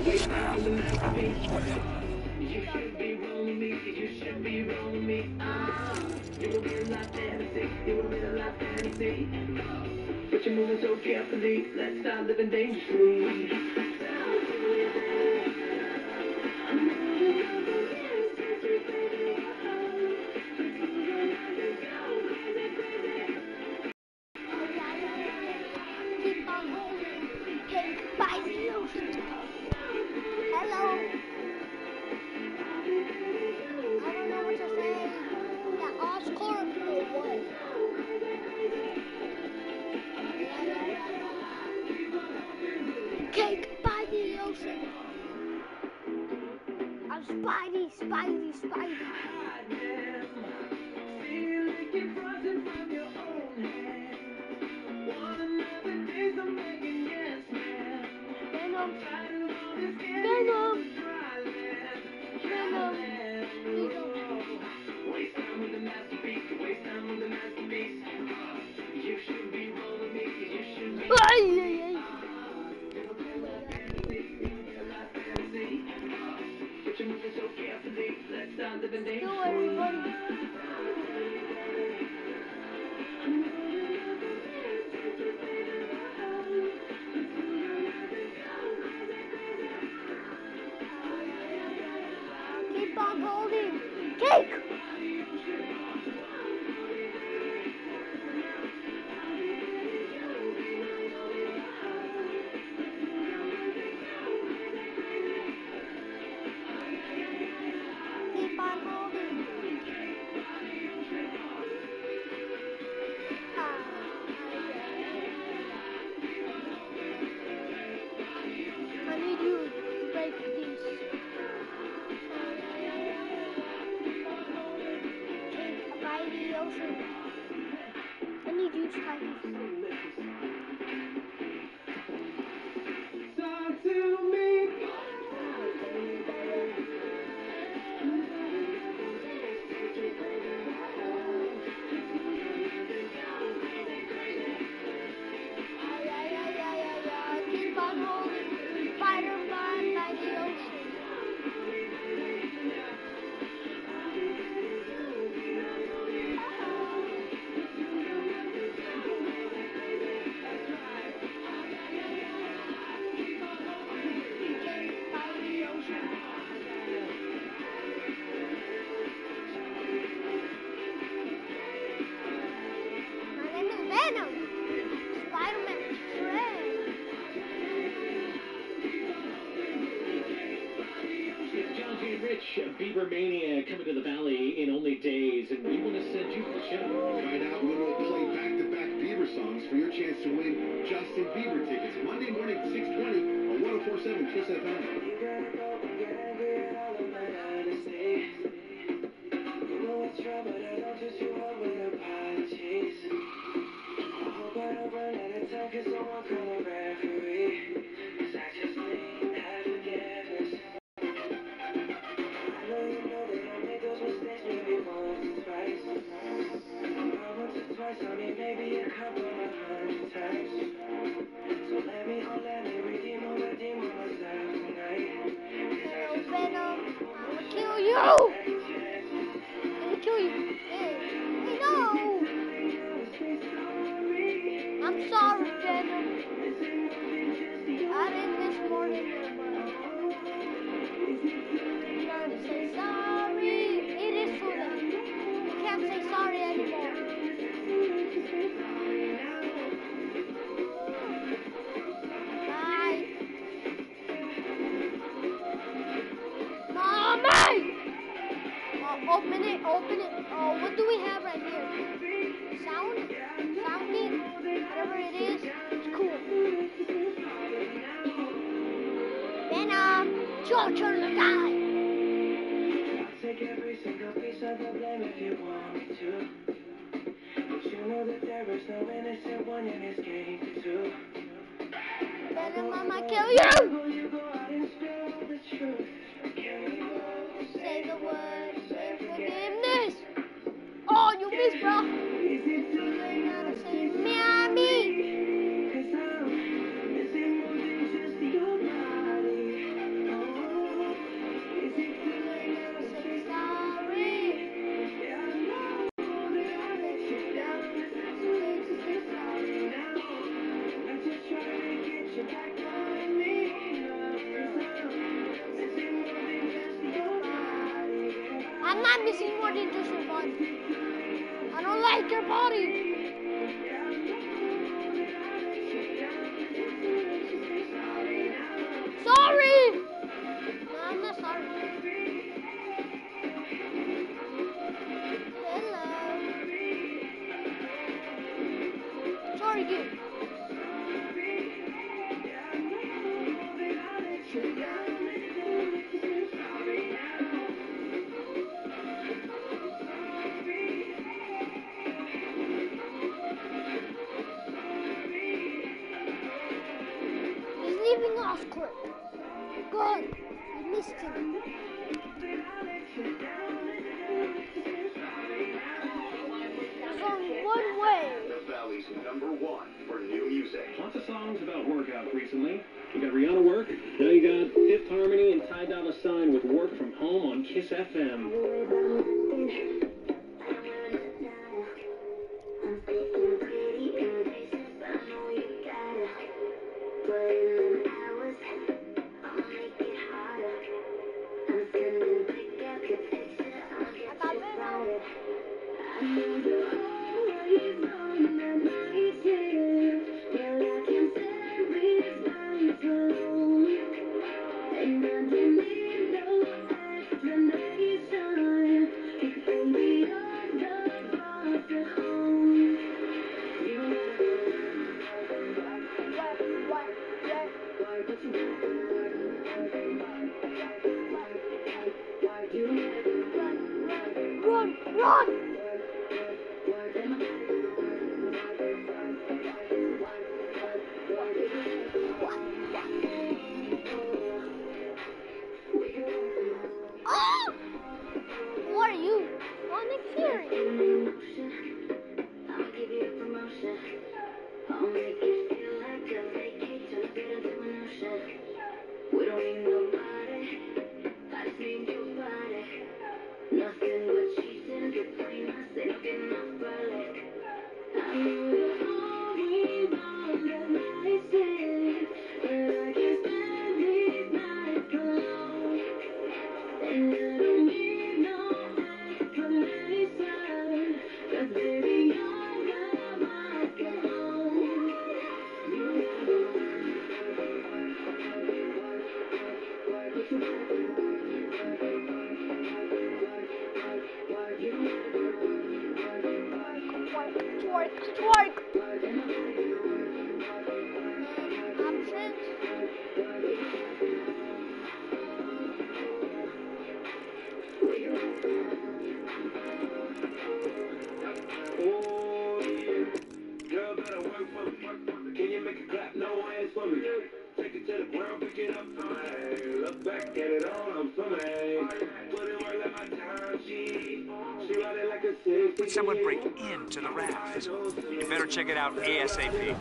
But you're moving so carefully, let's start living dangerously. Keep on holding, take by the ocean. Hello. I don't know what to say. The Oscar or what? Cake by the ocean. I'm Spidey, Spidey, Spidey. Venom. Venom. Venom. Waste time with the masterpiece, waste time with the masterpiece. You should be rolling me, you should be. Ay, ay, ay. But you're moving so carefully, let's start living Go dangerously. everybody. Keep on holding. Cake! Keep on holding. I need you to break these. Cake by the ocean. I need you to try these. Talk to me. Keep on holding. Spider-Man by the ocean. Cake by the ocean. My name is Venom. Spider-Man's friend. John J. Rich, Bieber Mania coming to the Valley in only days, and we want to send you to the show. Find out when we'll play back-to-back Bieber songs for your chance to win Justin Bieber tickets Monday morning at 6:20 on 104.7 Kiss FM. Maybe a couple of hundred times. So let me redeem myself tonight. Hello, Venom. I'm gonna kill you. I'm gonna kill you. Hey, no. I'm sorry, Venom. I didn't this morning, but I'm trying to say sorry. It is too late. You can't say sorry anymore. Bye. Mommy! Open it, open it. Oh, what do we have right here? Sound? Sounding? Whatever it is, it's cool. Venom, it's your turn to die. Take every single piece of the blame if you want me to. But you know that there is no innocent one in this game too. Venom, I might kill you. You go out and spill the truth. Can we both Say the word, say forgiveness. Oh, you missed, bro. Is it too late You now gotta to say say Miami. Cause I'm missing more than just your body. I'm not missing more than just your body. I don't like your body. Sorry. No, I'm not sorry. Hello. Sorry, you. He's leaving off court. God, we missed him. There's only one way. The Valley's #1 for new music. Lots of songs about workout recently. You got Rihanna Work, now you got Fifth Harmony and Ty Dolla $ign with Work From Home on Kiss FM. Run, run! Oh! Who are you? Oh, Nick Fury. I'll give you a promotion. I'll make it feel like a vacation, turn a bit into an ocean. We don't need nobody, I just need your body. Nothing but cheating between us, ain't no getting off early. I know you're always on the night shift, but I can't stand these nights alone. And I don't need no explanation, 'cause baby you're my home. You Twerk, twerk. Options. Oh, yeah. Girl, better work for me. Can you make it clap? No hands for me. Take it to the ground, pick it up for me. Look back at it all, I'm for me. Put it work like my time, she ride it like a 60. Would someone break into the raft? You better check it out ASAP.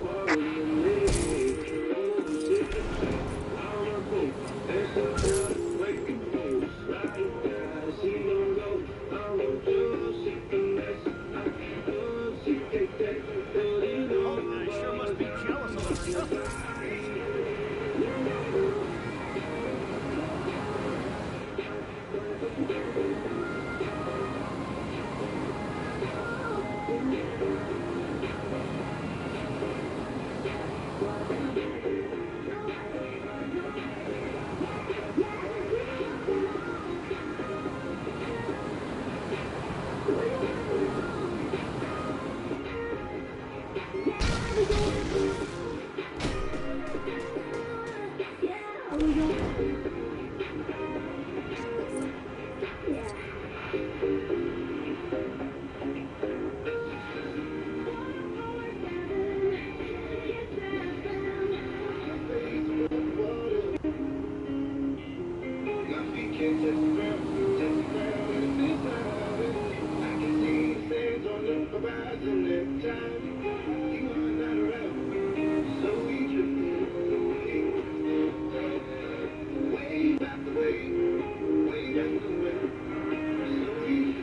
Way back the way, way down the way. So easy.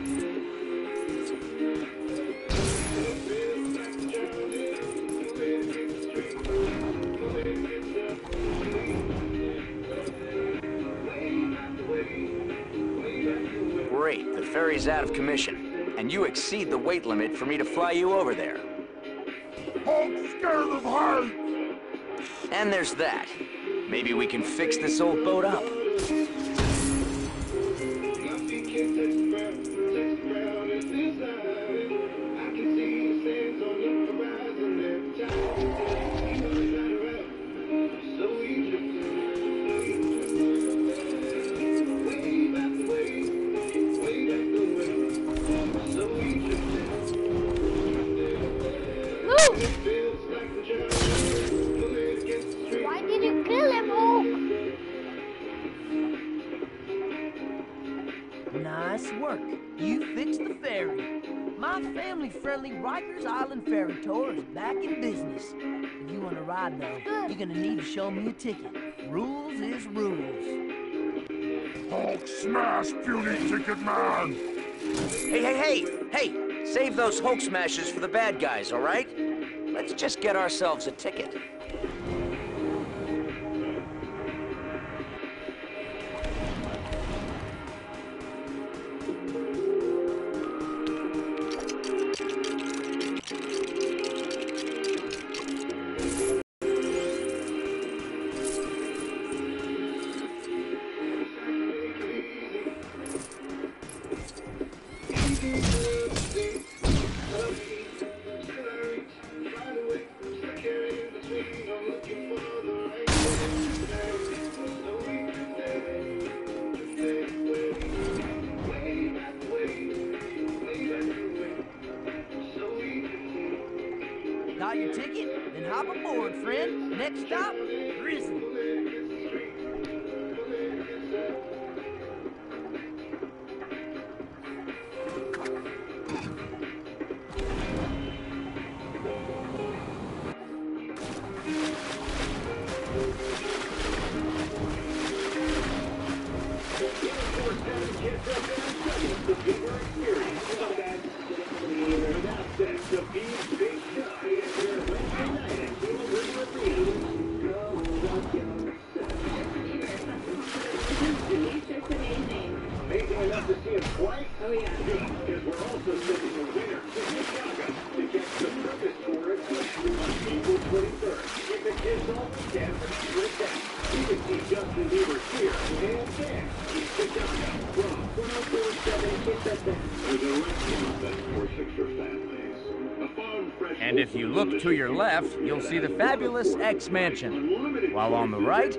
great. The ferry's out of commission, and you exceed the weight limit for me to fly you over there. I'm scared of heights! And there's that. Maybe we can fix this old boat up. Why did you kill him, Hulk? Nice work. You fixed the ferry. My family-friendly Rikers Island ferry tour is back in business. If you want to ride, though, you're gonna need to show me a ticket. Rules is rules. Hulk smash, beauty ticket man! Hey! Save those Hulk smashes for the bad guys, all right? Let's just get ourselves a ticket. Got your ticket? Then hop aboard, friend. Next stop, prison. And if you look to your left, you'll see the fabulous X Mansion. While on the right...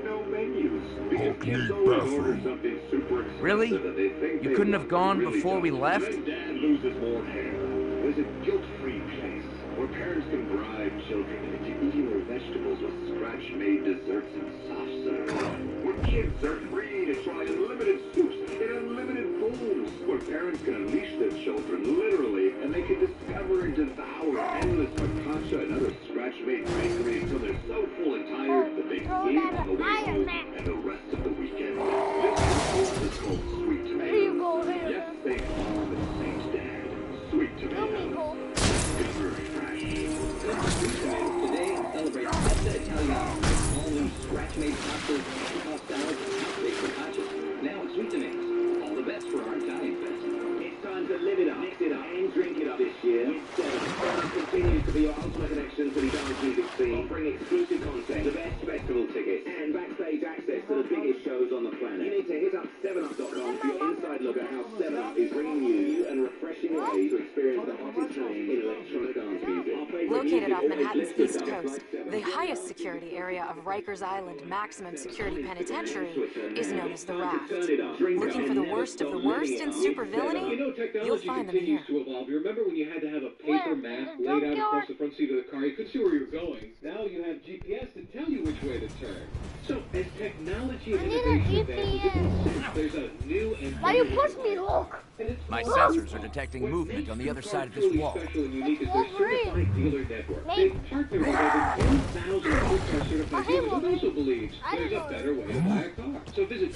Hulk need bathroom. Really? You couldn't have gone before we left? Dad loses more hair. There's a guilt-free place where parents can bribe children into eating their vegetables with scratch-made desserts and soft serve. Where kids are free to try unlimited soups in unlimited bowls. Where parents can unleash their children literally, and they can discover and devour endless focaccia and other scratch-made bakery until they're so full and tired that they eat on the way home and the rest of the weekend. This is called Sweet Tomato. Here you go, here. Yes, thank Mom and thanks Dad. Sweet Tomato. It's very fresh. Sweet Tomatoes today and celebrate pasta Italiano. All new scratch-made pastas, tossed salads, and half-baked focaccias. Now at Sweet Tomatoes. All the best for our Italian fest. It's time to live it up, mix it up, and drink it up this year. Seven continues to be your ultimate connection to the dance music scene, offering exclusive content, the best festival tickets, and backstage access to the biggest shows on the planet. You need to hit up 7up.com for your inside look at how 7up is bringing you new and refreshing ways to experience the hottest thing in electronic dance music. Located off Manhattan's East Coast, the highest security area of Rikers Island Maximum Security Penitentiary is known as the Raft. Looking for the worst of the worst in supervillainy? You'll find them here. To evolve. You remember when you had to have a paper map laid out across the front seat of the car? You couldn't see where you were going. Now you have GPS to tell you which way to turn. So as technology and innovation advances, there's a new and Why you push me, Hulk? My sensors are detecting movement on the other side of this wall. Special and unique is their certified dealer network. Maybe. They partner with over 10,000 car certified dealers and also believes I there's a know. better way to buy a car. So visit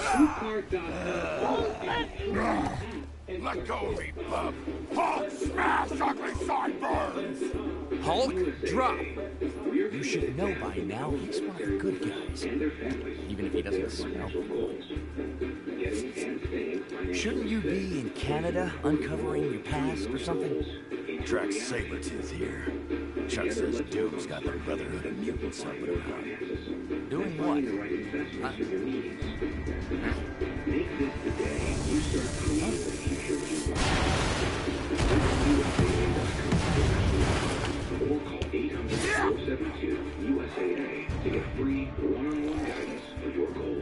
TrueCar.com. Let go of me, bub! Hulk smash, ugly sideburns! Hulk, drop! You should know by now he's one of the good guys. Even if he doesn't smell good. Getting and staying Shouldn't you be in Canada uncovering your past or something? Track Sabretooth here. Chuck says Duke's got the Brotherhood of Mutants helping him out. Doing what? Make this the day you start creating the future you want. Or call 800-472-USAA to get free one-on-one guidance for your goals.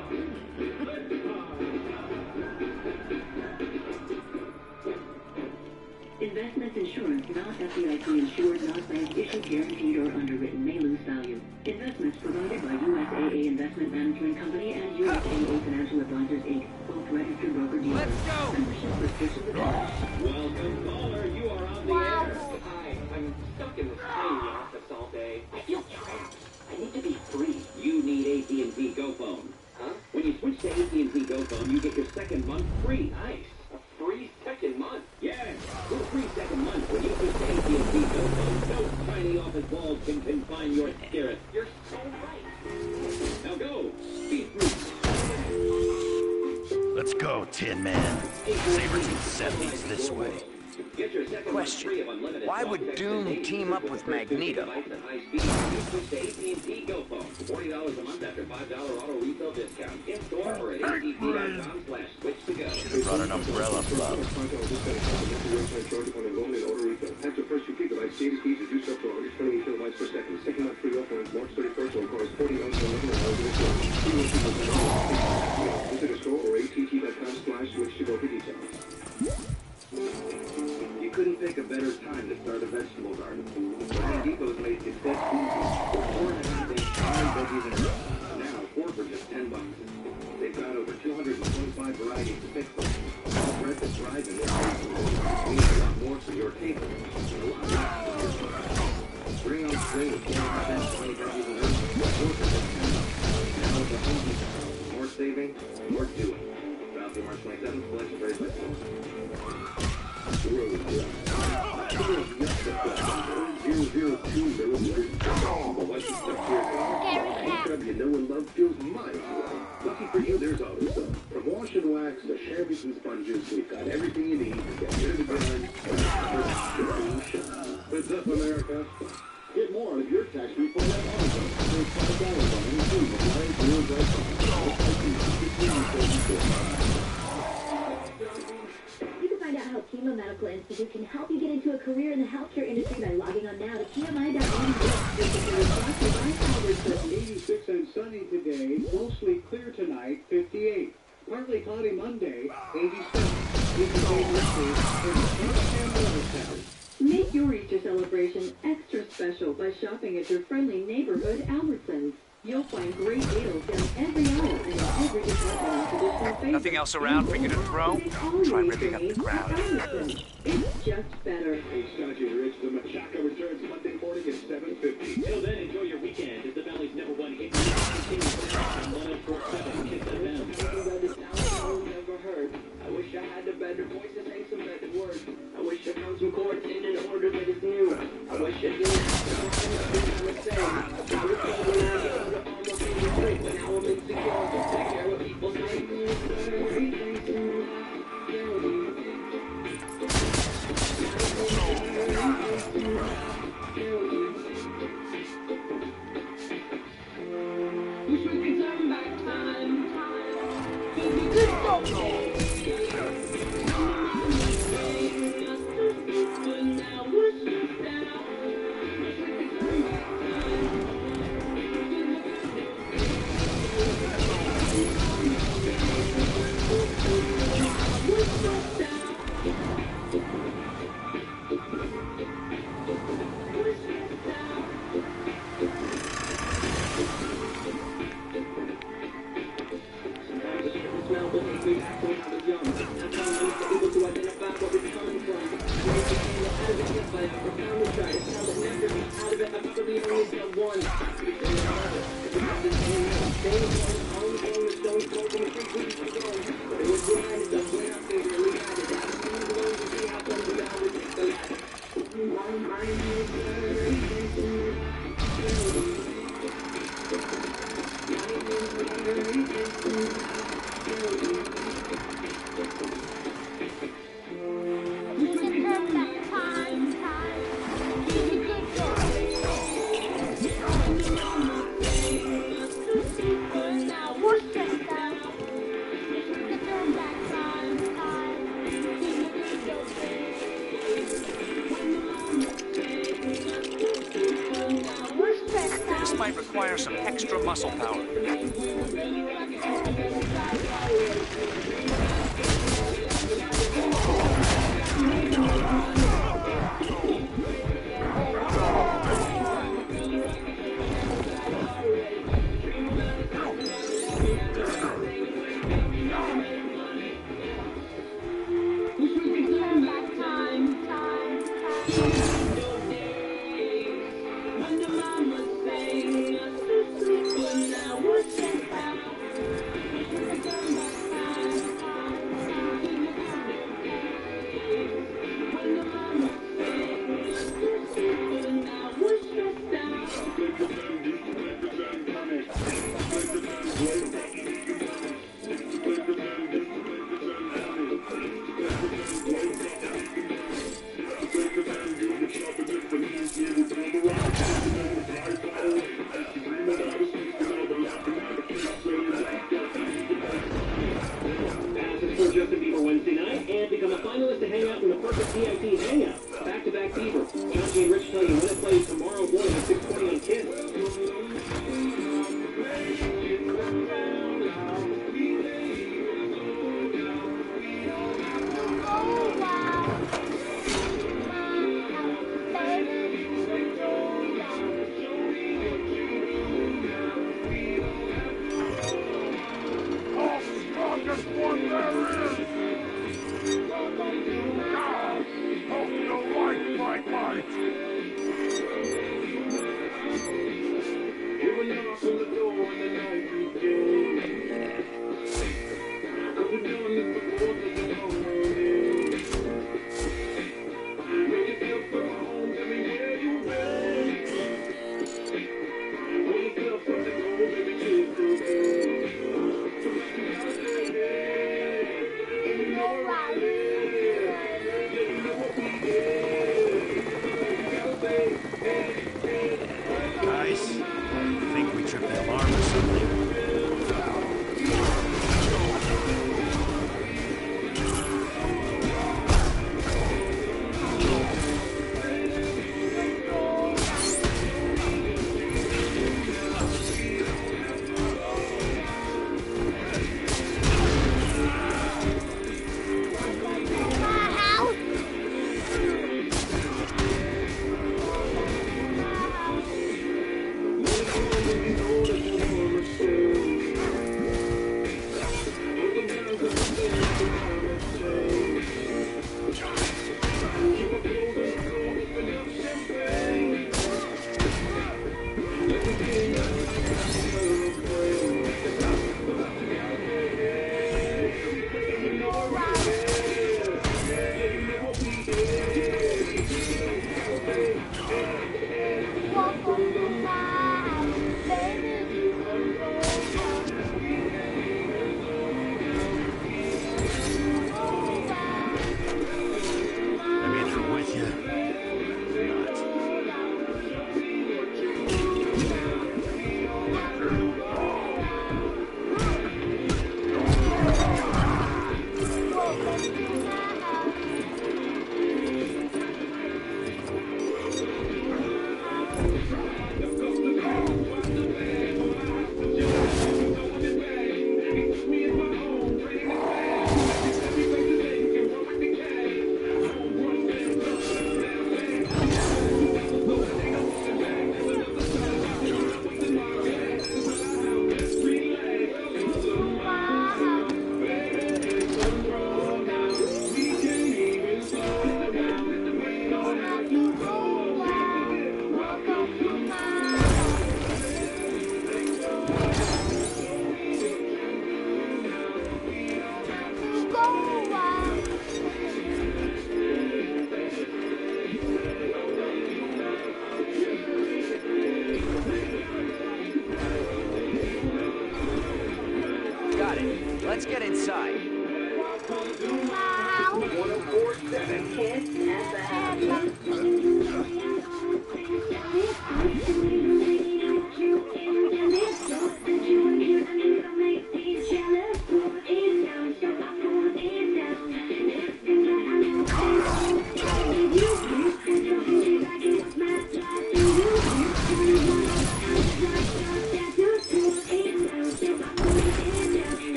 Investment insurance not FDIC insured, not bank issued, guaranteed, or underwritten may lose value. Investments provided by USAA Investment Management Company and USAA Financial Advisors Inc., both registered broker-dealers. Let's go! Membership restrictions apply. Welcome, caller. You are on the air. Hi, I'm stuck in this tiny office all day. I feel trapped. I need to be free. You need AT&T GoPhone. Huh? When you switch to AT&T GoPhone, you get your second month free. Nice. A free second month? Yeah. Your free second month when you switch to AT&T GoPhone. No tiny office walls can confine your spirit. You're so right. Now go. Be free. Let's go, Tin Man. Sabretooth 70's this way. Question. Why would Doom team up with Magneto? $40 a month after $5 auto retail discount. In store or at att.com/switch to go. Should've brought an umbrella, Bob. After first repeat device, CAD speeds reduced up to 120 kilobytes per second. Second month free offer on March 31st on cars 40 ounce and 11 hours. Visit a store or att.com/switch to go for details. You couldn't pick a better time to start a vegetable garden. Home Depot's made success easy. 4.5 inch fine veggies and herbs. Now 4 for just $10. They've got over 225 varieties to pick from. All bred to thrive in this season. We need a lot more for your table. And a lot less for your farm. Bring on spring with 4.5 inch fine veggies and herbs. 4 for just $10. Now at the Home Depot. More saving, more doing. About through March 27th, selection varies by store. You know when love feels mighty. Lucky for you, there's AutoZone. From wash and wax to shampoos and sponges, we've got everything you need to get rid of the grime. What's up, America? Get more out of your tax refund at AutoZone. Save $5 on any food with Lions Wheels right Find out how Chemo Medical Institute can help you get into a career in the healthcare industry by logging on now to PMI.com. 86 and sunny today, mostly clear tonight, 58. Partly cloudy Monday, 87. Make your Easter celebration extra special by shopping at your friendly neighborhood Albertsons. You'll find great deals down every aisle and in every department on traditional favorites. Nothing else around for you to throw? Try ripping up the crowd. It's just better. Hey, Scotch and Rich, the Machaca returns Monday morning at 7:50. Till then, enjoy your weekend as the Valley's #1 hit continues on 104.7 Kiss FM. Never heard. I wish I had a better voice to say some better words. I wish I found some chords in an order that is new. I wish I didn't have to say. I was told when I got the almost in the street, but now I'm insecure. Take care of people's Wish we could turn back time. require some extra muscle power. Let's get inside.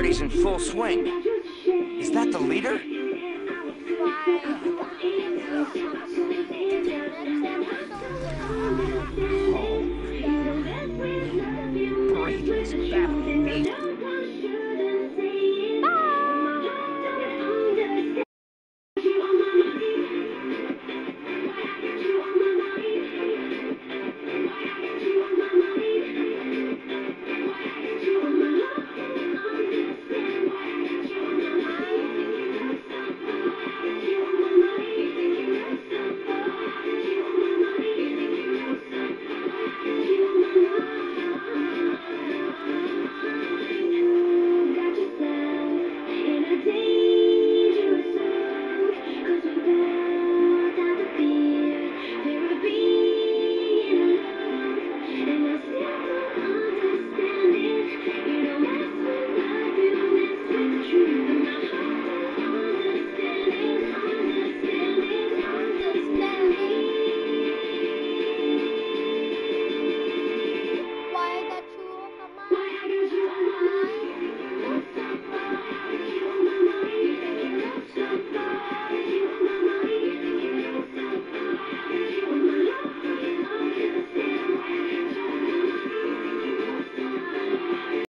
party's in full swing. Is that the leader? Bye.